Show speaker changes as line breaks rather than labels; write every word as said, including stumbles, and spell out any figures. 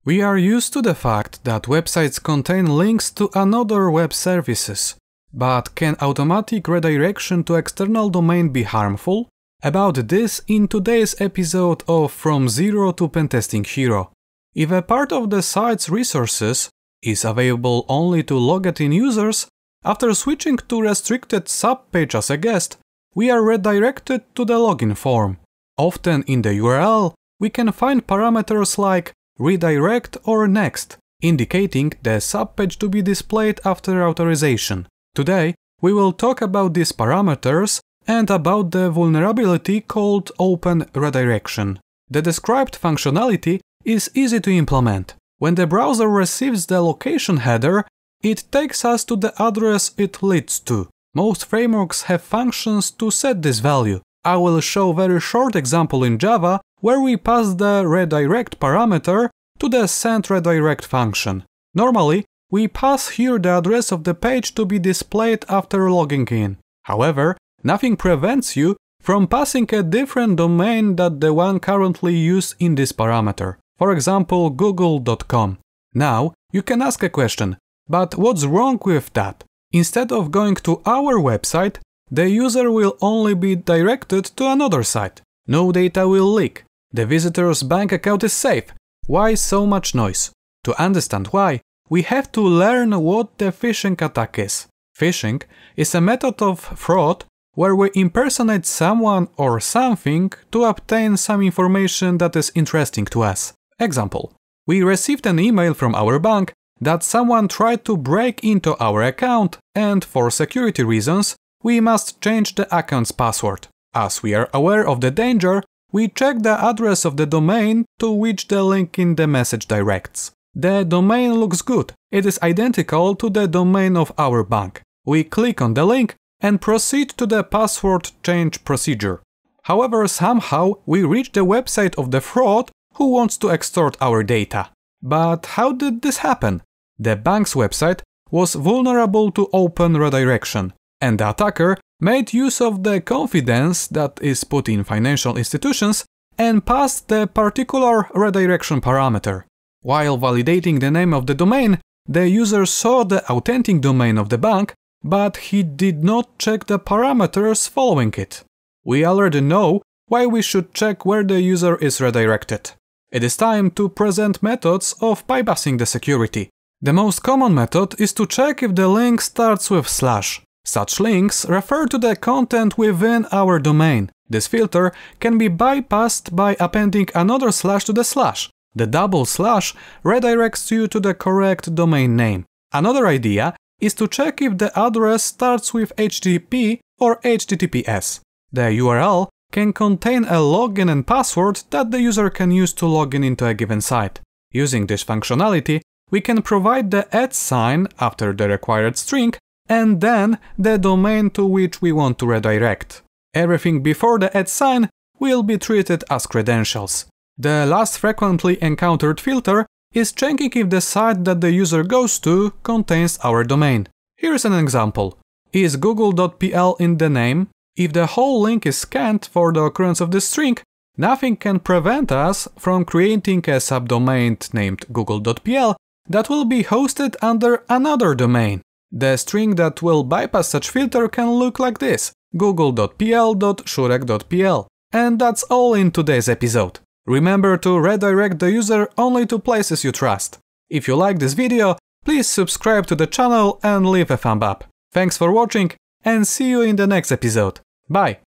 We are used to the fact that websites contain links to another web services, but can automatic redirection to external domain be harmful? About this in today's episode of From Zero to Pentesting Hero. If a part of the site's resources is available only to logged in users, after switching to restricted subpage as a guest, we are redirected to the login form. Often in the U R L, we can find parameters like redirect or next, indicating the subpage to be displayed after authorization. Today, we will talk about these parameters and about the vulnerability called open redirection. The described functionality is easy to implement. When the browser receives the location header, it takes us to the address it leads to. Most frameworks have functions to set this value. I will show a very short example in Java where we pass the redirect parameter to the send redirect function. Normally, we pass here the address of the page to be displayed after logging in. However, nothing prevents you from passing a different domain than the one currently used in this parameter. For example, google dot com. Now, you can ask a question, but what's wrong with that? Instead of going to our website, the user will only be directed to another site. No data will leak. The visitor's bank account is safe. Why so much noise? To understand why, we have to learn what the phishing attack is. Phishing is a method of fraud where we impersonate someone or something to obtain some information that is interesting to us. Example: we received an email from our bank that someone tried to break into our account, and for security reasons, we must change the account's password. As we are aware of the danger, we check the address of the domain to which the link in the message directs. The domain looks good. It is identical to the domain of our bank. We click on the link and proceed to the password change procedure. However, somehow we reach the website of the fraud who wants to extort our data. But how did this happen? The bank's website was vulnerable to open redirection, and the attacker made use of the confidence that is put in financial institutions and passed the particular redirection parameter. While validating the name of the domain, the user saw the authentic domain of the bank, but he did not check the parameters following it. We already know why we should check where the user is redirected. It is time to present methods of bypassing the security. The most common method is to check if the link starts with slash. Such links refer to the content within our domain. This filter can be bypassed by appending another slash to the slash. The double slash redirects you to the correct domain name. Another idea is to check if the address starts with H T T P or H T T P S. The U R L can contain a login and password that the user can use to log in into a given site. Using this functionality, we can provide the at sign after the required string and then the domain to which we want to redirect. Everything before the at sign will be treated as credentials. The last frequently encountered filter is checking if the site that the user goes to contains our domain. Here is an example. Is google dot P L in the name? If the whole link is scanned for the occurrence of this string, nothing can prevent us from creating a subdomain named google dot P L that will be hosted under another domain. The string that will bypass such filter can look like this: google dot P L dot shurek dot P L. And that's all in today's episode. Remember to redirect the user only to places you trust. If you like this video, please subscribe to the channel and leave a thumb up. Thanks for watching and see you in the next episode. Bye!